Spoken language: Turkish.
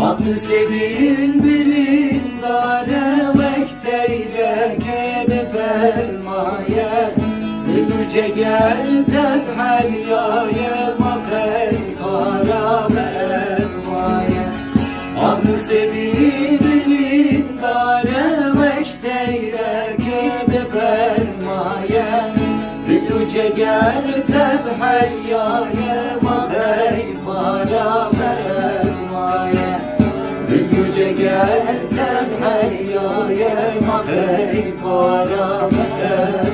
Aklı sevin bilin dare vekteyre kebe fermaye Gülüce gel tedhel yaye makey karame ermaye Aklı sevin bilin dare vekteyre kebe fermaye Gülüce gel tedhel yaye makey karame ermaye Gülüce gel tedhel yaye makey karame ermaye